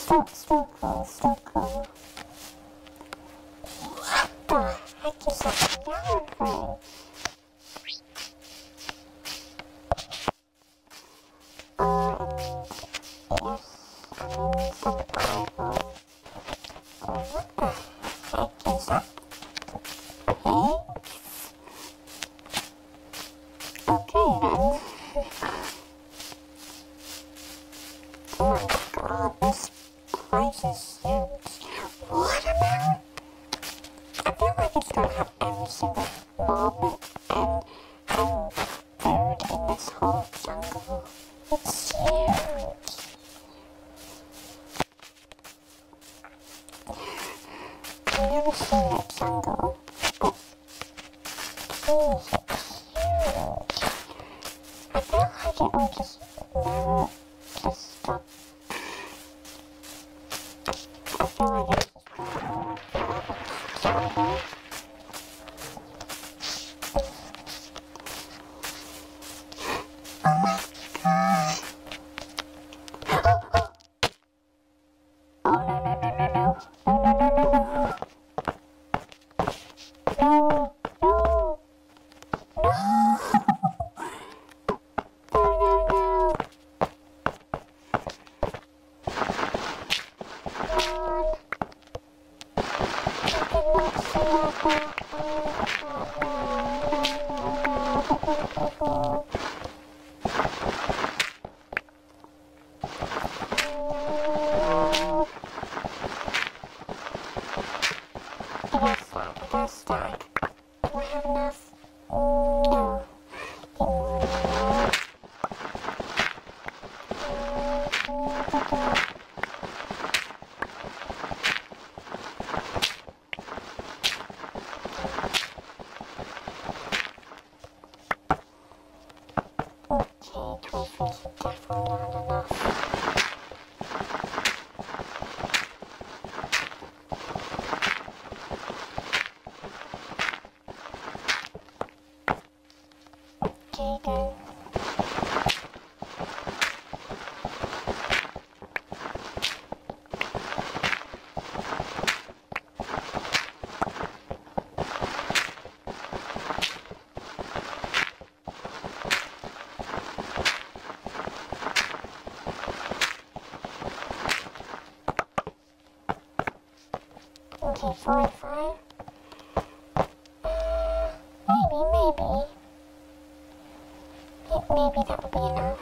Still cool. What the heck is that yellow thing? Fine. Maybe. Maybe that would be enough.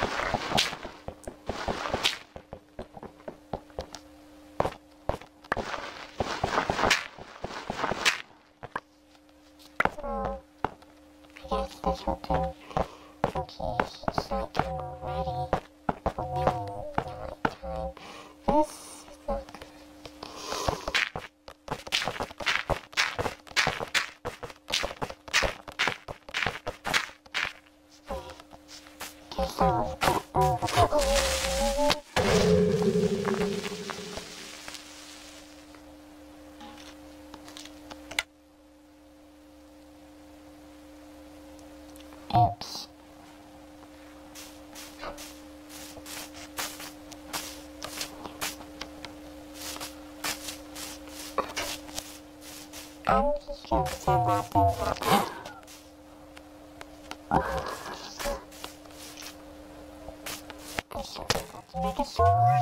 I guess this will do. Okay, it's night time already. Or maybe night time. This is not good. Oops. I'm just going to say that. Make a sword.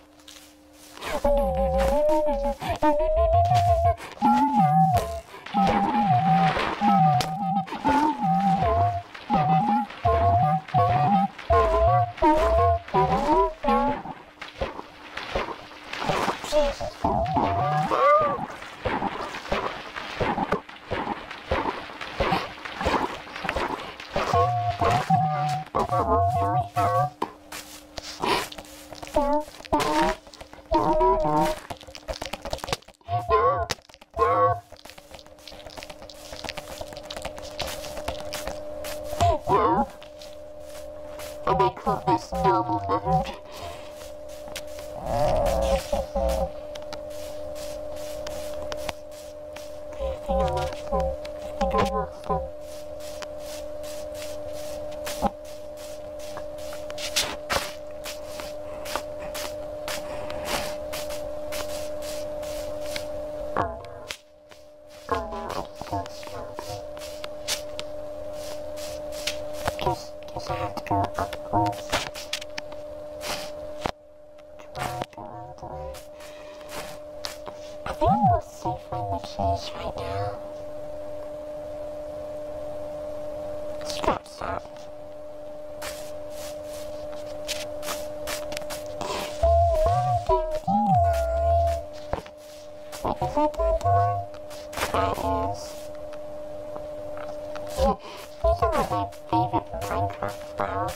And I call this normal mode. I think I lost them. I have to go upwards. I think we're safer in the trees right now. Straps up. Wait, is that the door? That is. These are like my favorite Minecraft though.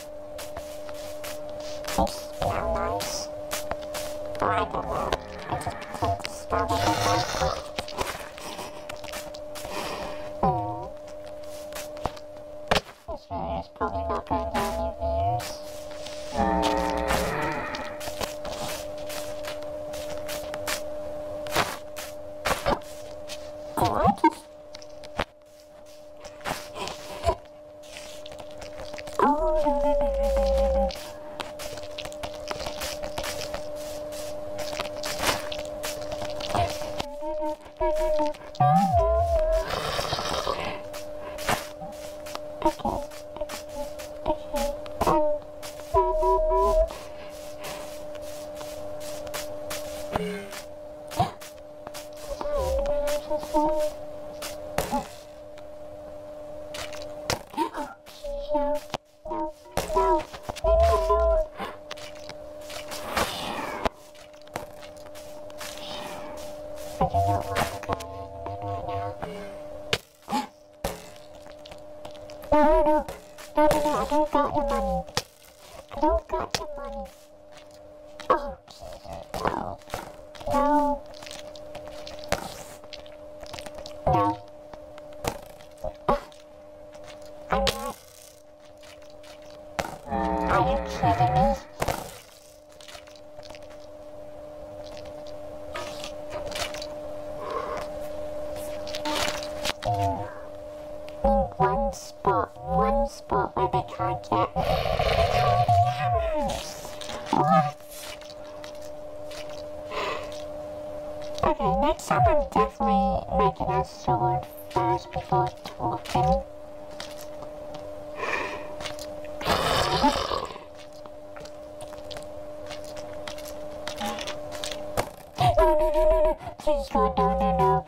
They smell nice. But I don't know. I just prefer the smell of Minecraft. This video is probably not going to have any views. One spot where they can't get. What? Okay, next time I'm definitely making a sword first before talking. No. Please God, no.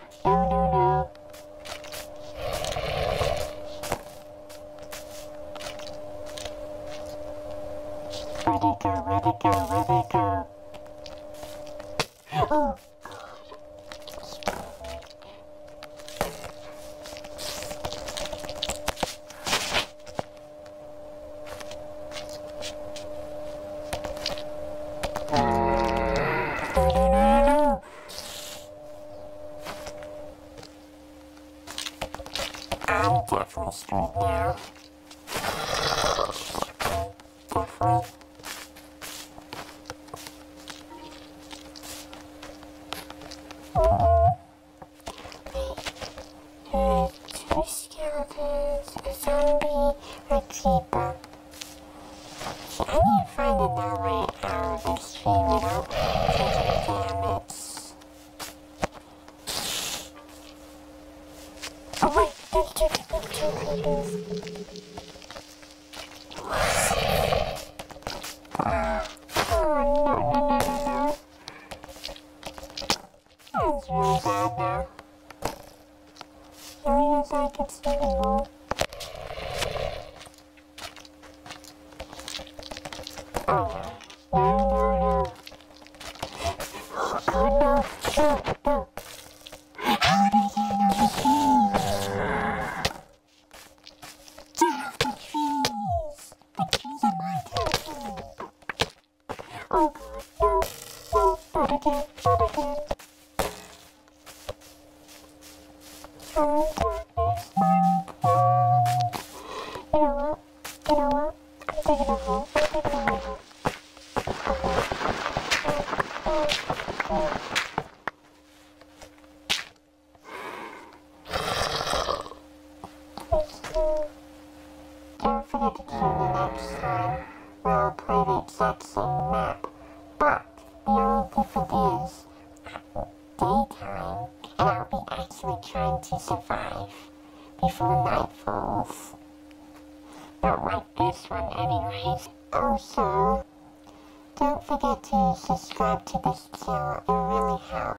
Where'd it go? Oh, no. I'm definitely straight now. Definitely. Two skeletons, a zombie, a keeper. See, I need to find another way out of this stream without taking damage. Oh wait, there's two creepers. No. That's really bad now. As I can see anymore. Oh no. Oh god, no. How did you know the trees? Get off the trees! The trees are my territory! Oh god, no, not again. Oh goodness, my god. You know what? I'm taking a hole. Don't forget to tune in next time where I'll play the exact same map. But the only difference is daytime and I'll be actually trying to survive before night falls. don't like this one anyways. Also, don't forget to subscribe to this channel, it really helps.